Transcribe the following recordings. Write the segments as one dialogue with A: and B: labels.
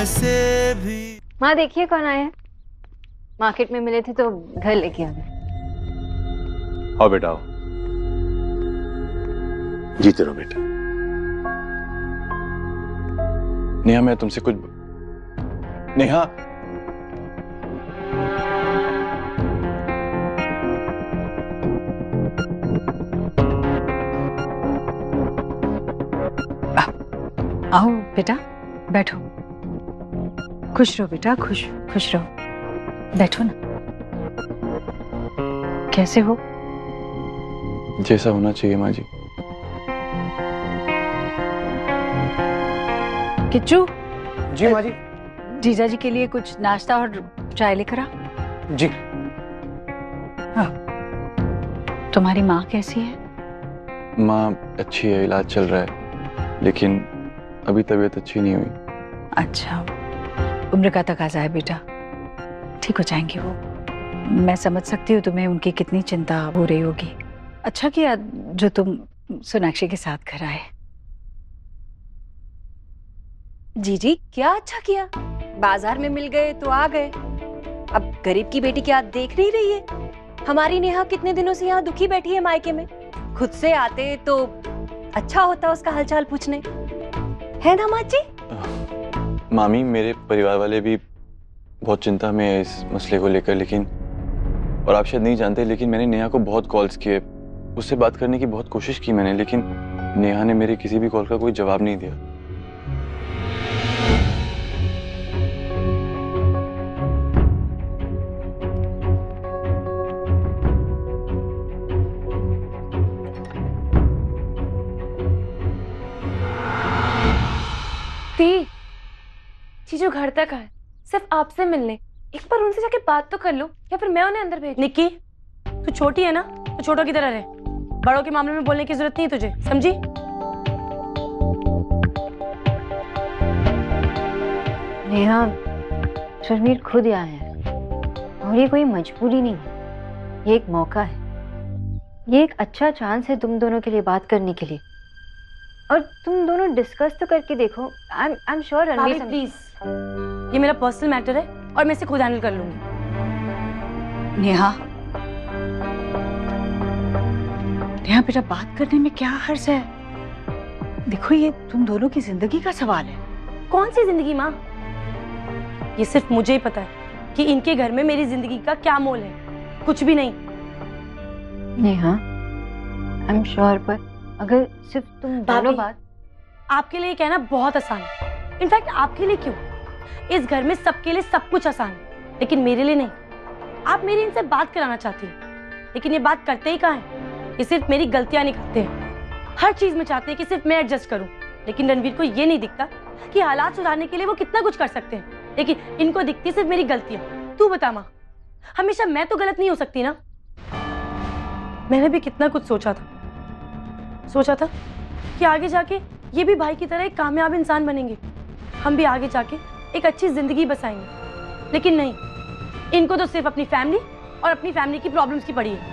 A: ऐसे भी।
B: माँ देखिए कौन आया है। मार्केट में मिले थे तो घर लेके आ गए।
C: आओ बेटा आओ। जीते रहो बेटा। नेहा मैं तुमसे कुछ नेहा
D: आओ बेटा बैठो। खुश रहो बेटा, खुश खुश रहो। बैठो ना। कैसे हो?
C: जैसा होना चाहिए माँ जी।
D: किच्चू।
E: जी माँ जी।
D: जीजा जी के लिए कुछ नाश्ता और चाय लेकर आ।
E: जी।
D: हाँ। तुम्हारी माँ कैसी है?
C: माँ अच्छी है, इलाज चल रहा है, लेकिन अभी तबीयत अच्छी नहीं हुई।
D: अच्छा, उम्र का तकाजा है बेटा, ठीक हो जाएंगे वो। मैं समझ सकती हूँ तुम्हें उनकी कितनी चिंता हो रही होगी। अच्छा किया जो तुम सोनाक्षी के साथ घर आए।
F: जी क्या अच्छा किया, बाजार में मिल गए तो आ गए। अब गरीब की बेटी क्या देख नहीं रही है? हमारी नेहा कितने दिनों से यहाँ दुखी बैठी है मायके में। खुद से आते तो अच्छा होता उसका हालचाल पूछने, है ना माँ जी?
C: मामी मेरे परिवार वाले भी बहुत चिंता में है इस मसले को लेकर, लेकिन और आप शायद नहीं जानते, लेकिन मैंने नेहा को बहुत कॉल्स किए, उससे बात करने की बहुत कोशिश की मैंने, लेकिन नेहा ने मेरे किसी भी कॉल का कोई जवाब नहीं दिया।
G: चीजू घर तक आए सिर्फ आपसे मिलने, एक बार उनसे जाके बात तो कर लो, या फिर मैं उन्हें अंदर भेज।
H: निक्की तू छोटी है ना, तो छोटों की तरह रहे, बड़ों के मामले में बोलने की जरूरत नहीं है तुझे, समझी?
B: नेहा, रणवीर खुद यहाँ है और ये कोई मजबूरी नहीं है, ये एक मौका है, ये एक अच्छा चांस है तुम दोनों के लिए बात करने के लिए, और तुम दोनों डिस्कस तो करके देखो। I am sure Ranveer.
H: Please, ये मेरा पर्सनल मैटर है और मैं इसे खुद हैंडल कर लूंगी।
D: नेहा, नेहा बेटा बात करने में क्या हर्ज है? देखो ये तुम दोनों की जिंदगी का सवाल है।
H: कौन सी जिंदगी माँ? ये सिर्फ मुझे ही पता है कि इनके घर में मेरी जिंदगी का क्या मोल है, कुछ भी नहीं।
B: नेहा, आई एम श्योर, पर अगर सिर्फ तुम दोनों बात।
H: आपके लिए कहना बहुत आसान है, इनफैक्ट आपके लिए क्यों, इस घर में सबके लिए सब कुछ आसान है, लेकिन मेरे लिए नहीं। आप मेरी इनसे बात कराना चाहती हैं, लेकिन ये बात करते ही कहाँ हैं? ये सिर्फ मेरी गलतियां निकालते हैं, हर चीज में चाहते हैं कि सिर्फ मैं एडजस्ट करूं, लेकिन रणवीर को ये नहीं दिखता कि हालात सुधारने के लिए वो कितना कुछ कर सकते हैं, लेकिन इनको दिखती सिर्फ मेरी गलतियां। तू बता माँ, हमेशा मैं तो गलत नहीं हो सकती ना? मैंने भी कितना कुछ सोचा था कि आगे जाके ये भी भाई की तरह एक कामयाब इंसान बनेंगे, हम भी आगे जाके एक अच्छी जिंदगी बसाएंगे, लेकिन नहीं, इनको तो सिर्फ अपनी फैमिली और अपनी फैमिली की प्रॉब्लम्स की पड़ी है।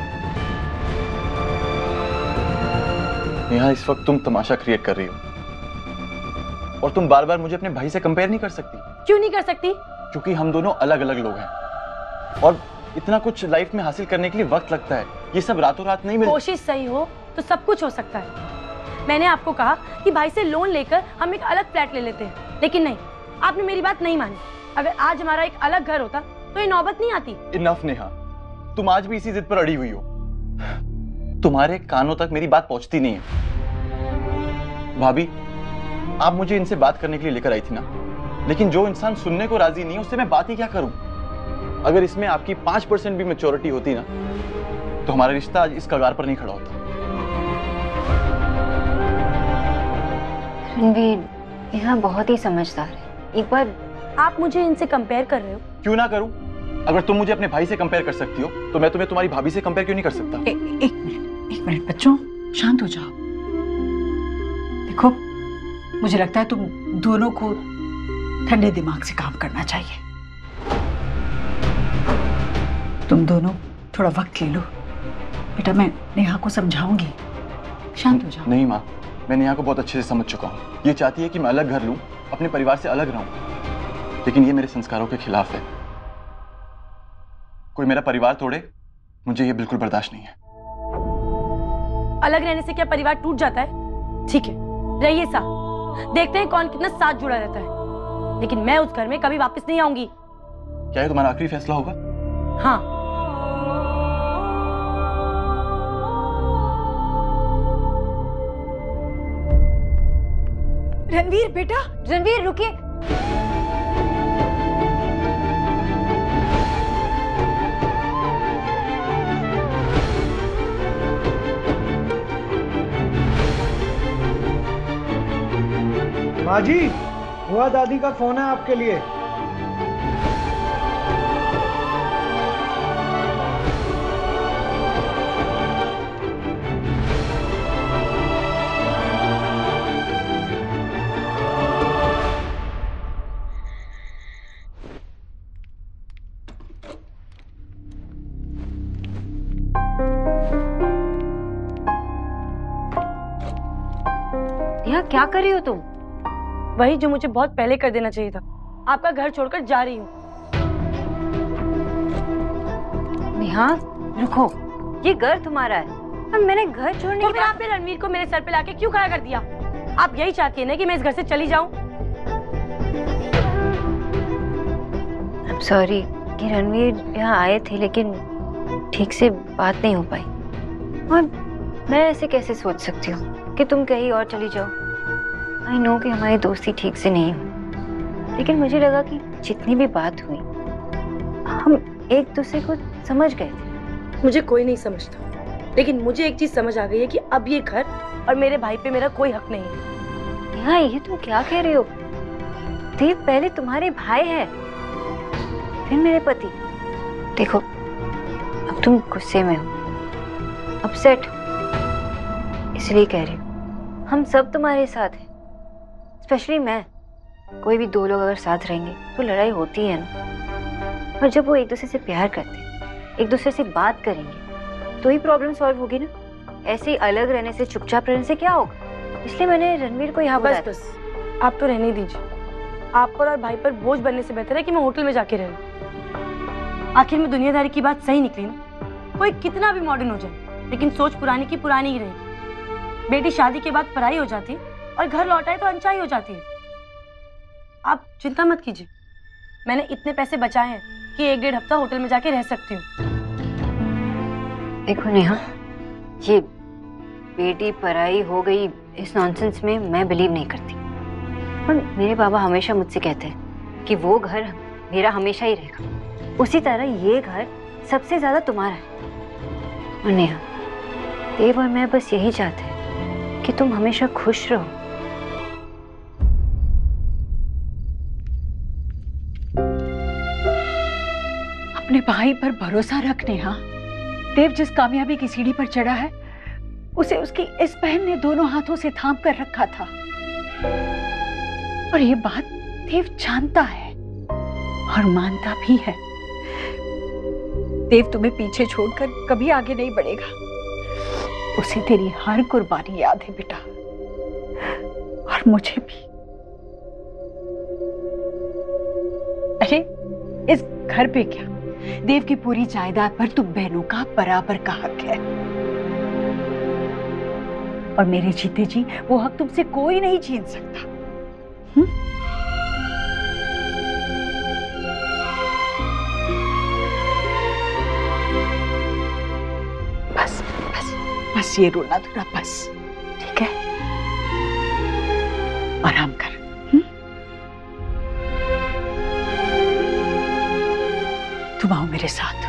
C: नेहा, इस वक्त तुम तमाशा क्रिएट कर रही हो और तुम बार बार मुझे अपने भाई से कंपेयर नहीं कर सकती।
H: क्यों नहीं कर सकती?
C: क्योंकि हम दोनों अलग अलग लोग हैं और इतना कुछ लाइफ में हासिल करने के लिए वक्त लगता है, ये सब रातों रात नहीं मिलता।
H: कोशिश सही हो तो सब कुछ हो सकता है। मैंने आपको कहा कि भाई से लोन लेकर हम एक अलग फ्लैट ले लेते हैं, लेकिन नहीं, आपने मेरी बात नहीं मानी। अगर आज हमारा एक अलग घर होता तो ये नौबत नहीं आती।
C: इनफ नेहा, तुम आज भी इसी जिद पर अड़ी हुई हो, तुम्हारे कानों तक मेरी बात पहुंचती नहीं है। भाभी, आप मुझे इनसे बात करने के लिए लेकर आई थी ना, लेकिन जो इंसान सुनने को राजी नहीं है उससे मैं बात ही क्या करूं? अगर इसमें आपकी 5% भी मैच्योरिटी होती ना, तो हमारा रिश्ता आज इस कगार पर नहीं खड़ा होता।
B: रणवीर, यहाँ बहुत ही समझदार है, एक बार।
H: आप मुझे इनसे कंपेयर कर रहे हो?
C: क्यों ना करूं? अगर तुम मुझे अपने भाई से कंपेयर कर सकती हो, तो मैं तुम्हें तुम्हारी भाभी से कंपेयर क्यों नहीं कर सकता?
D: एक मिनट बच्चों, शांत हो जाओ। देखो, मुझे लगता है तुम दोनों को ठंडे दिमाग से काम करना चाहिए। तुम दोनों थोड़ा वक्त ले लो। बेटा, मैं नेहा को समझाऊंगी, शांत हो जाओ।
C: नहीं माँ, मैं नेहा को बहुत अच्छे से समझ चुका हूँ। ये चाहती है कि मैं अलग घर लूँ, अपने परिवार से अलग रहूँ। लेकिन ये मेरे संस्कारों के खिलाफ है। कोई मेरा परिवार तोड़े, मुझे ये बिल्कुल बर्दाश्त नहीं है।
H: अलग रहने से क्या परिवार टूट जाता है? ठीक है, रहिए साथ, देखते हैं कौन कितना साथ जुड़ा रहता है। लेकिन मैं उस घर में कभी वापस नहीं आऊंगी।
C: क्या ये तुम्हारा आखिरी फैसला होगा?
H: हाँ।
D: रणवीर बेटा,
B: रणवीर रुकिए।
A: माँ जी, हुआ दादी का फोन है आपके लिए।
B: नेहा, क्या कर रही हो तुम?
H: वही जो मुझे बहुत पहले कर देना चाहिए था। आपका घर छोड़कर जा रही हूँ।
B: नेहा रुको, ये घर तुम्हारा है और मैंने घर छोड़ने
H: तो फिर आपने रणवीर को मेरे सर पे लाके क्यों खड़ा कर दिया? आप यही चाहती है ना कि मैं इस घर से चली जाऊं?
B: I'm sorry कि रणवीर यहाँ आए थे लेकिन ठीक से बात नहीं हो पाई। और मैं ऐसे कैसे सोच सकती हूँ कि तुम कहीं और चली जाओ। आई नो कि हमारी दोस्ती ठीक से नहीं हुई, लेकिन मुझे लगा कि जितनी भी बात हुई हम एक दूसरे को समझ गए थे।
H: मुझे कोई नहीं समझता, लेकिन मुझे एक चीज समझ आ गई है कि अब ये घर और मेरे भाई पे मेरा कोई हक नहीं है।
B: नेहा, ये तुम क्या कह रही हो? देव पहले तुम्हारे भाई है, फिर मेरे पति। देखो, अब तुम गुस्से में हो, अपसेट हो, इसलिए कह रही हूँ। हम सब तुम्हारे साथ हैं, स्पेशली मैं। कोई भी दो लोग अगर साथ रहेंगे तो लड़ाई होती है ना। और जब वो एक दूसरे से प्यार करते, एक दूसरे से बात करेंगे तो ही प्रॉब्लम सॉल्व होगी ना। ऐसे ही अलग रहने से, चुपचाप रहने से क्या होगा? इसलिए मैंने रणवीर को यहाँ बुलाया।
H: बस आप तो रहने दीजिए। आप पर और भाई पर बोझ बनने से बेहतर है कि मैं होटल में जाके रहूं। आखिर में दुनियादारी की बात सही निकली ना। कोई कितना भी मॉडर्न हो जाए, लेकिन सोच पुरानी की पुरानी ही रहेगी। बेटी शादी के बाद पराई हो जाती है और घर लौटाए तो अनचाही हो जाती है। आप चिंता मत कीजिए, मैंने इतने पैसे बचाए हैं कि 1-1.5 हफ्ता होटल में जाके रह सकती हूँ।
B: देखो नेहा, ये बेटी पराई हो गई इस नॉनसेंस में मैं बिलीव नहीं करती। और मेरे बाबा हमेशा मुझसे कहते हैं कि वो घर मेरा हमेशा ही रहेगा, उसी तरह ये घर सबसे ज्यादा तुम्हारा है। और नेहा, देव और मैं बस यही चाहते हैं कि तुम हमेशा खुश रहो।
D: अपने भाई पर भरोसा रख नेहा। देव जिस कामयाबी की सीढ़ी पर चढ़ा है, उसे उसकी इस बहन ने दोनों हाथों से थाम कर रखा था। और ये बात देव जानता है और मानता भी है। देव तुम्हें पीछे छोड़कर कभी आगे नहीं बढ़ेगा। उसे तेरी हर कुर्बानी याद है बेटा, और मुझे भी। अरे इस घर पे क्या, देव की पूरी जायदाद पर तुम बहनों का बराबर का हक है। और मेरे जीते जी वो हक तुमसे कोई नहीं छीन सकता। बस बस बस, ये रोना धोना बस, ठीक है? आराम कर। तुम आओ मेरे साथ।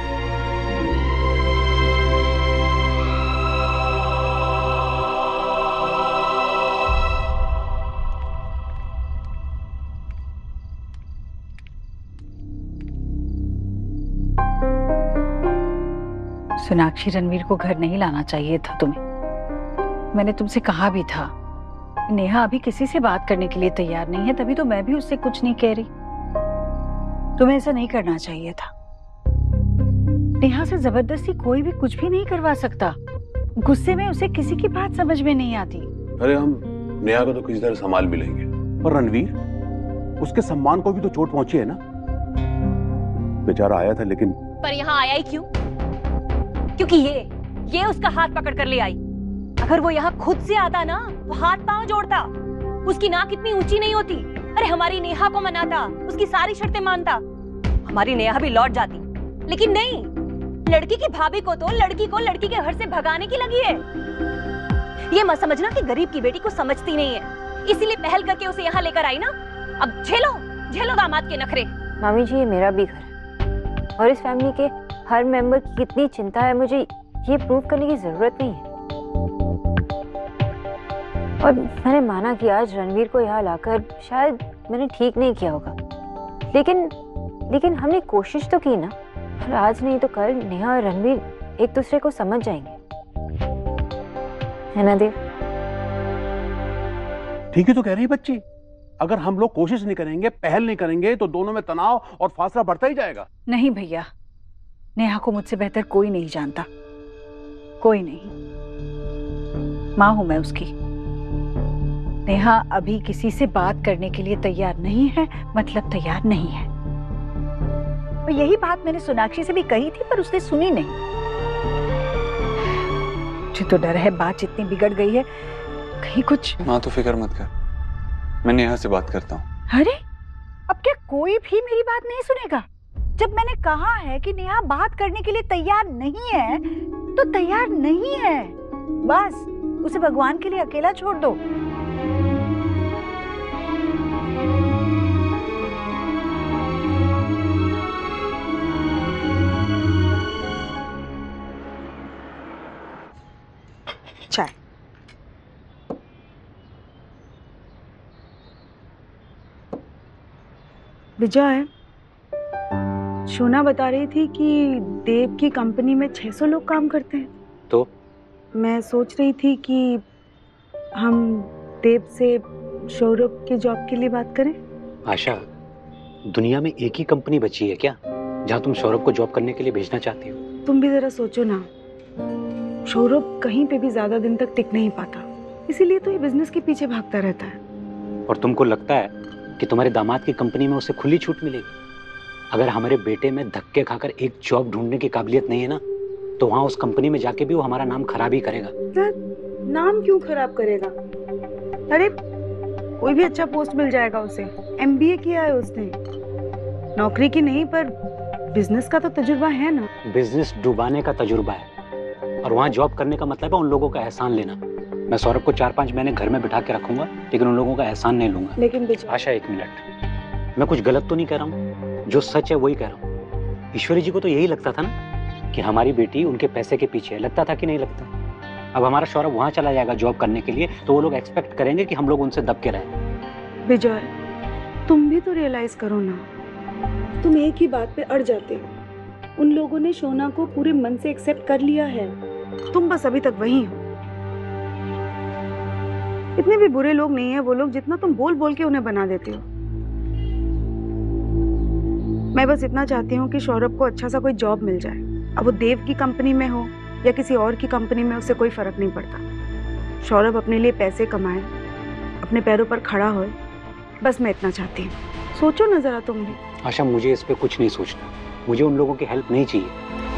D: सोनाक्षी, रणवीर को घर नहीं लाना चाहिए था तुम्हें। मैंने तुमसे कहा भी था। नेहा अभी किसी से बात करने के लिए तैयार नहीं है, तभी तो मैं भी उससे कुछ नहीं कह रही। तुम्हें ऐसा नहीं करना चाहिए था। नेहा से जबरदस्ती कोई भी कुछ भी नहीं करवा सकता। गुस्से में उसे किसी की बात समझ में नहीं आती।
E: अरे हम नेहा को तो किसी तरह संभाल भी लेंगे। और रणवीर, उसके सम्मान को भी तो चोट पहुंची है ना। बेचारा आया था लेकिन
F: पर यहाँ आया ही क्यों? क्योंकि ये उसका हाथ पकड़ कर ले आई। अगर वो यहाँ खुद से आता ना तो हाथ पांव जोड़ता। उसकी नाक इतनी ऊंची नहीं होती। अरे हमारी नेहा को मनाता, उसकी सारी शर्तें मानता, हमारी नेहा भी लौट जाती। लेकिन नहीं, लड़की की भाभी को तो लड़की को लड़की के घर से भगाने की लगी है। ये मत समझना कि गरीब की बेटी को समझती नहीं है, इसीलिए पहल करके उसे यहाँ लेकर आई ना। अब झेलो दामाद के नखरे।
B: मामी जी, ये मेरा भी घर है और इस फैमिली के हर मेंबर की कितनी चिंता है मुझे ये प्रूव करने की जरूरत नहीं है। और मैंने माना कि आज रणवीर को यहाँ लाकर शायद मैंने ठीक नहीं किया होगा, लेकिन हमने कोशिश तो की ना। और आज नहीं तो कल नेहा और रणवीर एक दूसरे को समझ जाएंगे, है ना देव?
E: ठीक ही तो कह रही बच्ची। अगर हम लोग कोशिश नहीं करेंगे, पहल नहीं करेंगे तो दोनों में तनाव और फासला बढ़ता ही जाएगा।
D: नहीं भैया, नेहा को मुझसे बेहतर कोई नहीं जानता, कोई नहीं। माँ हूं मैं उसकी। नेहा अभी किसी से बात करने के लिए तैयार नहीं है, मतलब तैयार नहीं है। और यही बात मैंने सोनाक्षी से भी कही थी, पर उसने सुनी नहीं। मुझे तो डर है बात जितनी बिगड़ गई है कहीं कुछ।
C: माँ तो फिक्र मत कर, मैं नेहा से बात करता हूँ।
D: अरे अब क्या कोई भी मेरी बात नहीं सुनेगा? जब मैंने कहा है कि नेहा बात करने के लिए तैयार नहीं है तो तैयार नहीं है। बस उसे भगवान के लिए अकेला छोड़ दो। चाय।
I: विजय, शोना बता रही थी कि देव की कंपनी में 600 लोग काम करते हैं।
J: तो
I: मैं सोच रही थी कि हम देव से सौरभ की जॉब के लिए बात करें।
J: आशा, दुनिया में एक ही कंपनी बची है क्या जहां तुम सौरभ को जॉब करने के लिए भेजना चाहती हो?
I: तुम भी जरा सोचो ना, सौरभ कहीं पे भी ज्यादा दिन तक टिक नहीं पाता, इसीलिए तो ये बिजनेस के पीछे भागता रहता है।
J: और तुमको लगता है कि तुम्हारे दामाद की कंपनी में उसे खुली छूट मिलेगी? अगर हमारे बेटे में धक्के खाकर एक जॉब ढूंढने की काबिलियत नहीं है ना, तो वहां उस कंपनी में जाके भी वो हमारा नाम खराब ही करेगा।
I: नाम क्यों खराब करेगा? अरे कोई भी अच्छा पोस्ट मिल जाएगा उसे। MBA किया है उसने, नौकरी की नहीं पर बिजनेस का तो तजुर्बा है ना।
J: बिजनेस डुबाने का तजुर्बा है और वहाँ जॉब करने का मतलब है उन लोगों का एहसान लेना। मैं सौरभ को 4-5 महीने घर में बिठा के रखूंगा, लेकिन उन लोगों का एहसान नहीं लूंगा।
I: लेकिन
J: आशा, एक मिनट, मैं कुछ गलत तो नहीं कह रहा हूँ, जो सच है वही कह रहा हूँ। ईश्वरी जी को तो यही लगता था ना कि हमारी बेटी उनके पैसे के पीछे है, लगता था कि नहीं लगता? अब हमारा सौरभ वहाँ चला जाएगा जॉब करने के लिए तो वो लोग एक्सपेक्ट करेंगे कि हम लोग उनसे दब के रहें।
I: विजय, तुम भी तो रियलाइज करो ना, तुम एक ही बात पे अड़ जाते हो। उन लोगों ने शोना को पूरे मन से एक्सेप्ट कर लिया है, तुम बस अभी तक वही हो। इतने भी बुरे लोग नहीं है वो लोग जितना तुम बोल बोल के उन्हें बना देते हो। मैं बस इतना चाहती हूँ कि सौरभ को अच्छा सा कोई जॉब मिल जाए। अब वो देव की कंपनी में हो या किसी और की कंपनी में, उससे कोई फर्क नहीं पड़ता। सौरभ अपने लिए पैसे कमाए, अपने पैरों पर खड़ा हो, बस मैं इतना चाहती हूँ। सोचो ना जरा तुम भी।
J: आशा, मुझे इस पे कुछ नहीं सोचना, मुझे उन लोगों की हेल्प नहीं चाहिए।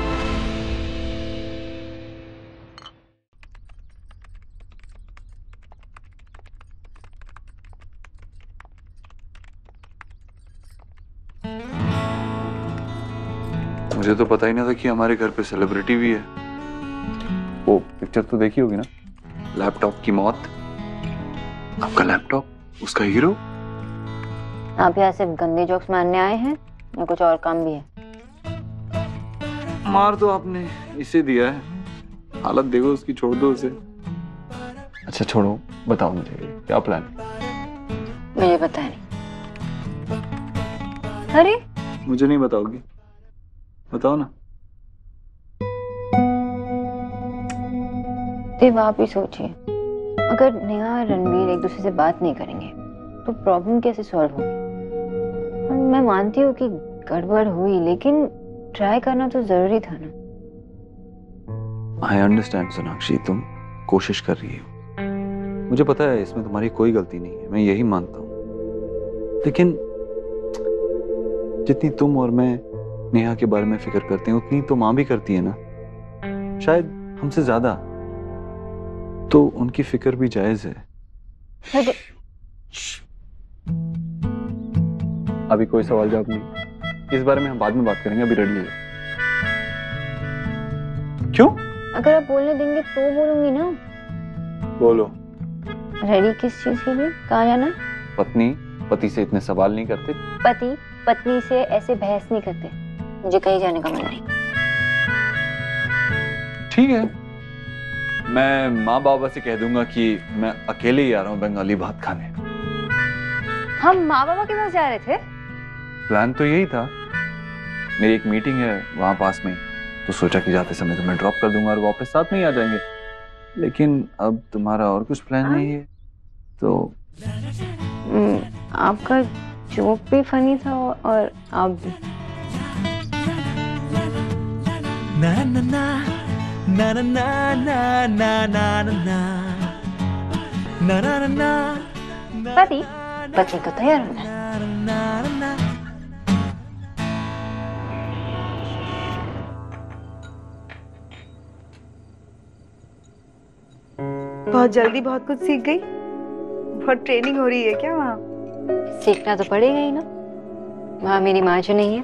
C: मुझे तो पता ही नहीं था कि हमारे घर पे सेलिब्रिटी भी है। वो पिक्चर तो देखी होगी ना, लैपटॉप की मौत। आपका लैपटॉप, उसका हीरो।
B: आप यहाँ सिर्फ गंदे जोक्स मारने आए हैं या कुछ और काम भी है?
C: मार तो आपने इसे दिया है, हालत देखो उसकी, छोड़ दो उसे। अच्छा छोड़ो, बताओ मुझे क्या प्लान है?
B: मुझे पता नहीं। अरे
C: मुझे नहीं बताओगी? बताओ ना।
B: देव, आप ही सोचिए, अगर नेहा और रणवीर एक दूसरे से बात नहीं करेंगे तो प्रॉब्लम कैसे सॉल्व होगी? और मैं मानती हूँ कि गड़बड़ हुई, लेकिन ट्राई करना तो जरूरी था ना।
C: आई अंडरस्टैंड सोनाक्षी, तुम कोशिश कर रही हो, मुझे पता है इसमें तुम्हारी कोई गलती नहीं है, मैं यही मानता हूँ। लेकिन जितनी तुम और मैं नेहा के बारे में फिक्र करते हैं उतनी तो माँ भी करती है ना, शायद हमसे ज्यादा। तो उनकी फिक्र भी जायज है। अभी कोई सवाल जवाब नहीं, इस बारे में हम बाद में बात करेंगे, अभी रेडी है। क्यों?
B: अगर आप बोलने देंगे तो बोलूंगी ना।
C: बोलो।
B: रेडी किस चीज के लिए? कहाँ जाना है?
C: पत्नी पति से इतने सवाल नहीं करते।
B: पति पत्नी से ऐसे बहस नहीं करते। मुझे कहीं जाने का मन नहीं।
C: ठीक है, मैं माँ बाबा से कह दूंगा कि मैं अकेले ही आ रहा हूँ बंगाली भात खाने।
B: हम माँ बाबा के पास जा रहे थे।
C: प्लान तो यही था, मेरी एक मीटिंग है वहां पास में, तो सोचा कि जाते समय तुम्हें ड्रॉप कर दूंगा और वापस साथ में ही आ जाएंगे। लेकिन अब तुम्हारा और कुछ प्लान नहीं है तो।
B: आपका जोक भी फनी था और आप भी।
K: ना ना ना ना ना ना ना ना ना ना ना ना।
B: पति पत्नी को तैयार होना है।
I: बहुत जल्दी बहुत कुछ सीख गई। बहुत ट्रेनिंग हो रही है क्या वहाँ?
B: सीखना तो पड़ेगा ही ना, वहाँ मेरी माँ जो नहीं है।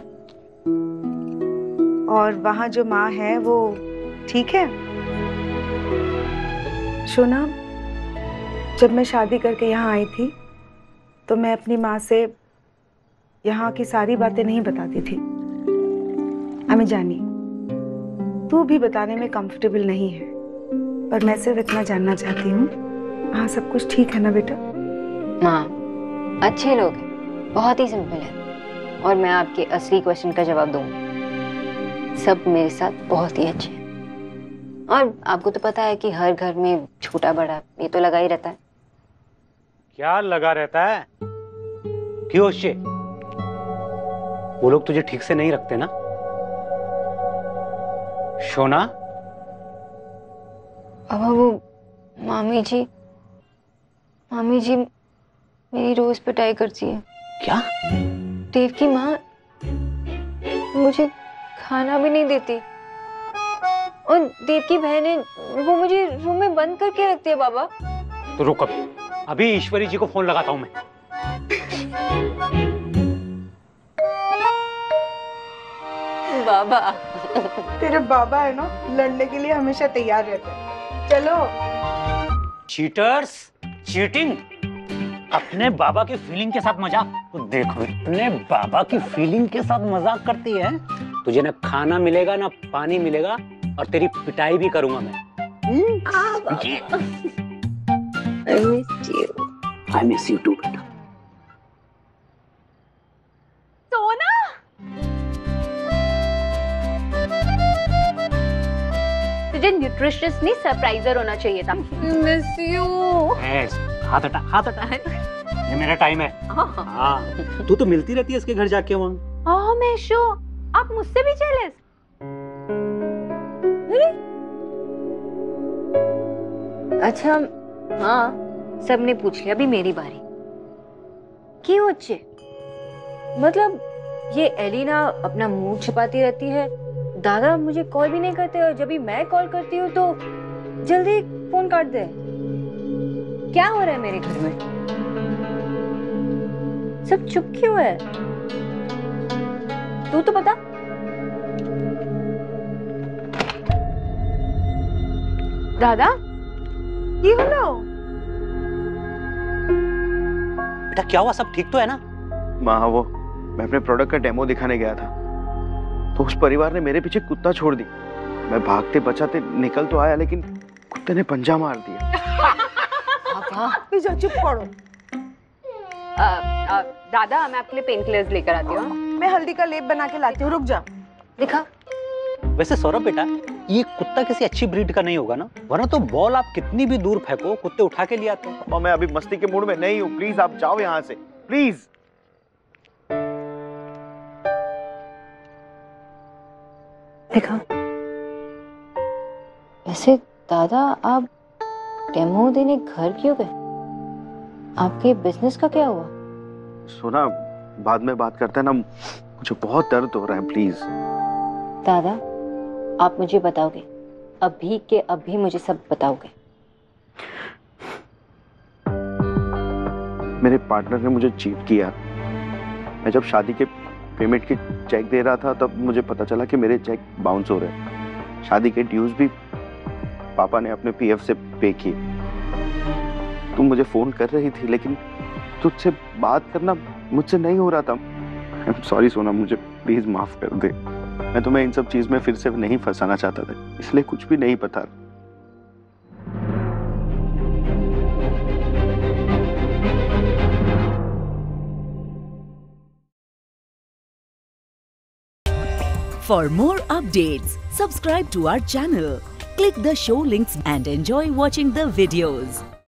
I: और वहाँ जो माँ है वो ठीक है? सोना, जब मैं शादी करके यहाँ आई थी तो मैं अपनी माँ से यहाँ की सारी बातें नहीं बताती थी। हमें जानी तू भी बताने में कंफर्टेबल नहीं है, पर मैं सिर्फ इतना जानना चाहती हूँ, हाँ सब कुछ ठीक है ना बेटा?
B: माँ अच्छे लोग हैं, बहुत ही सिंपल है, और मैं आपके असली क्वेश्चन का जवाब दूंगी। सब मेरे साथ बहुत ही अच्छे हैं, और आपको तो पता है कि हर घर में छोटा बड़ा ये तो लगा ही रहता है।
J: क्या लगा रहता है? क्यों शे? वो लोग तुझे ठीक से नहीं रखते ना? सोना?
B: अब वो मामी जी मेरी रोज पिटाई करती है।
J: क्या?
B: देव की माँ मुझे खाना भी नहीं देती, और देव की बहनें वो मुझे रूम में बंद करके रखती है। बाबा
J: तो रुक, अभी ईश्वरी जी को फोन लगाता हूँ मैं।
B: बाबा
I: तेरे बाबा है ना, लड़ने के लिए हमेशा तैयार रहते हैं। चलो।
J: चीटर्स, चीटिंग, अपने बाबा की फीलिंग के साथ मजाक। तो देखो, अपने बाबा की फीलिंग के साथ मजाक करती है। तुझे ना खाना मिलेगा ना पानी मिलेगा, और तेरी पिटाई भी करूंगा मैं। I miss you too, बेटा।
G: सोना, तुझे न्यूट्रिशनिस्ट नहीं सरप्राइजर होना चाहिए था। Miss you.
J: हाथ हटा, हाथ हटा। ये मेरा टाइम है। हाँ, तू तो मिलती रहती है इसके घर जाके वहाँ।
G: हाँ मैं शो, आप मुझसे भी जेलस?
B: अच्छा हाँ, सबने पूछ लिया, अभी मेरी बारी। क्यों अच्छे? मतलब ये एलिना अपना मूड छिपाती रहती है, दादा मुझे कॉल भी नहीं करते, और जब भी मैं कॉल करती हूँ तो जल्दी फोन काट दे। क्या हो रहा है मेरे घर में? सब चुप क्यों है? तू तो बता।
G: दादा
I: ये हलो।
J: बेटा क्या हुआ? सब ठीक तो है ना?
L: माँ वो मैं अपने प्रोडक्ट का डेमो दिखाने गया था, तो उस परिवार ने मेरे पीछे कुत्ता छोड़ दी। मैं भागते बचाते निकल तो आया, लेकिन कुत्ते ने पंजा मार दिया।
I: चुप करो।
F: दादा मैं आपके लिए पेन किलर्स लेकर आती हूँ।
I: मैं हल्दी का लेप बना के लाती हूँ, रुक जा।
B: दिखा।
J: वैसे सौरभ बेटा, ये कुत्ता किसी अच्छी ब्रीड का नहीं होगा ना, वरना तो बॉल आप कितनी भी दूर फेंको कुत्ते उठा के ले आते हैं।
L: मैं अभी मस्ती के मूड में नहीं हूँ, प्लीज आप जाओ यहाँ से, प्लीज।
B: देखा। वैसे दादा आप डेमो देने घर क्यों गए? आपके बिजनेस का क्या हुआ?
L: सुना, बाद में बात करते हैं ना, मुझे बहुत दर्द हो रहा है, प्लीज।
B: दादा, आप मुझे बताओगे, अभी के अभी मुझे सब बताओगे?
L: मेरे पार्टनर ने मुझे चीट किया। मैं जब शादी के पेमेंट की चेक दे रहा था तब मुझे पता चला कि मेरे चेक बाउंस हो रहे हैं। शादी के ड्यूज भी पापा ने अपने पीएफ से पे किए। तुम मुझे फोन कर रही थी लेकिन तुझसे बात करना मुझसे नहीं हो रहा था। सॉरी सोना, मुझे प्लीज माफ कर दे। मैं तुम्हें इन सब चीज में फिर से नहीं फंसाना चाहता था, इसलिए कुछ भी नहीं पता।
M: For more updates, subscribe to our channel, click the show links and enjoy watching the videos.